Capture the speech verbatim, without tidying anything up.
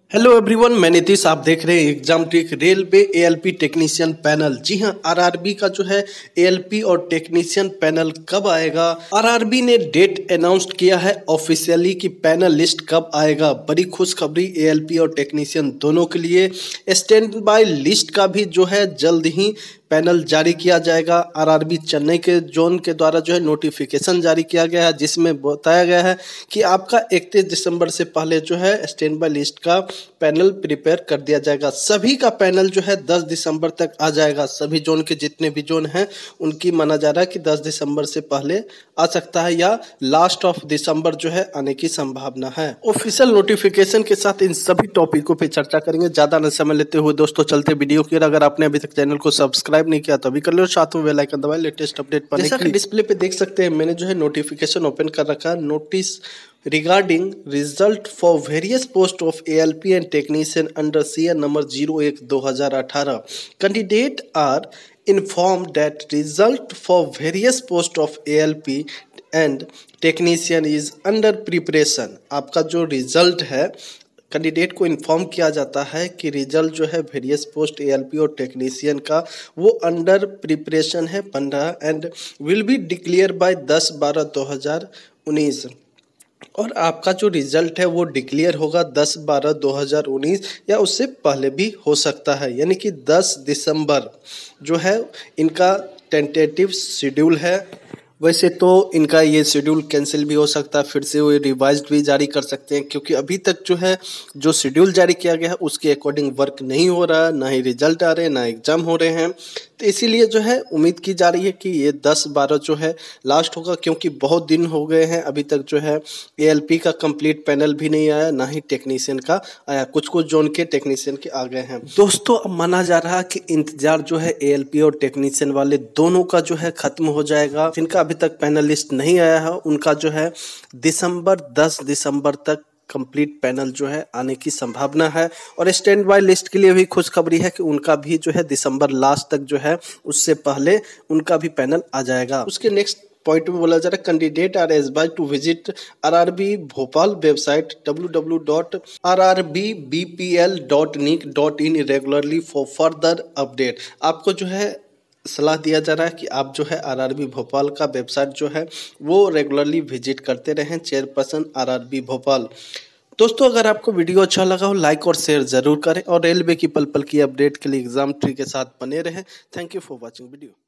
Hello everyone, मैं नीतीश। आप देख रहे हैं exam trick railway ALP technician panel. जी हां, आरआरबी का जो है एएलपी और टेक्नीशियन पैनल कब आएगा। आरआरबी ने डेट अनाउंस किया है ऑफिशियली कि पैनल लिस्ट कब आएगा। बड़ी खुशखबरी एएलपी और टेक्नीशियन दोनों के लिए। स्टैंड बाय लिस्ट का भी जो है जल्द ही पैनल जारी किया जाएगा। आरआरबी चेन्नई के जोन के द्वारा जो है नोटिफिकेशन जारी किया गया है, जिसमें बताया गया है कि आपका इकतीस दिसंबर से पहले जो है स्टैंड बाय लिस्ट का पैनल प्रिपेयर कर दिया जाएगा। सभी का पैनल जो है दस दिसंबर तक आ जाएगा। सभी जोन के जितने भी जोन हैं उनकी माना जा रहा है कि दस दिसंबर से पहले आ सकता है या लास्ट ऑफ दिसंबर जो है आने की संभावना है। ऑफिशियल नोटिफिकेशन के साथ इन सभी टॉपिकों पे चर्चा करेंगे। ज्यादा न समय लेते हुए दोस्तों चलते वीडियो की। अगर आपने अभी तक चैनल को सब्सक्राइब नहीं किया तो अभी कर लो, साथ में बेल आइकन दबाएं लेटेस्ट अपडेट पाने के लिए। जैसा कि डिस्प्ले पे देख सकते हैं, मैंने जो है नोटिफिकेशन ओपन कर रखा है। Notice regarding result for various post of A L P and technician under C A number zero one दो हज़ार अठारह. Candidate are informed that result for various post of A L P and technician is under preparation. आपका जो result है candidate को inform किया जाता है कि रिजल्ट जो है वेरियस पोस्ट एएलपी और टेक्नीशियन का वो अंडर प्रिपरेशन है पंद्रह and will be declare by दस बारह दो हज़ार उन्नीस। और आपका जो रिजल्ट है वो डिक्लेयर होगा दस बारह दो हज़ार उन्नीस या उससे पहले भी हो सकता है, यानी कि दस दिसंबर जो है इनका टेंटेटिव शेड्यूल है। वैसे तो इनका ये शेड्यूल कैंसिल भी हो सकता है, फिर से वो रिवाइज्ड भी जारी कर सकते हैं, क्योंकि अभी तक जो है जो शेड्यूल जारी किया गया है उसके अकॉर्डिंग वर्क नहीं हो रहा है, ना ही रिजल्ट आ रहे हैं, ना एग्जाम हो रहे हैं। तो इसीलिए जो है उम्मीद की जा रही है कि ये दस बारह जो है लास्ट होगा, क्योंकि बहुत दिन हो गए हैं अभी तक जो है एएलपी का कंप्लीट पैनल भी नहीं आया, ना ही टेक्नीशियन का आया। कुछ कुछ जोन के टेक्नीशियन के आ गए हैं। दोस्तों अब माना जा रहा है कि इंतजार जो है एएलपी और टेक्नीशियन वाले दोनों का जो है खत्म हो जाएगा। जिनका अभी तक पैनल लिस्ट नहीं आया है उनका जो है दिसंबर दस दिसंबर तक कंप्लीट पैनल जो है आने की संभावना है। और स्टैंड बाय लिस्ट के लिए भी खुशखबरी है कि उनका भी जो है दिसंबर लास्ट तक जो है उससे पहले उनका भी पैनल आ जाएगा। उसके नेक्स्ट पॉइंट में बोला जा रहा है candidate are advised to visit RRB Bhopal website W W W dot R R B B P L dot NIC dot in regularly for further update. आपको जो है सलाह दिया जा रहा है कि आप जो है आरआरबी भोपाल का वेबसाइट जो है वो रेगुलरली विजिट करते रहें। Chairperson RRB Bhopal. दोस्तों अगर आपको वीडियो अच्छा लगा हो लाइक और शेयर जरूर करें और रेलवे की पल पल की अपडेट के लिए एग्जाम ट्री के साथ बने रहें। Thank you for watching video.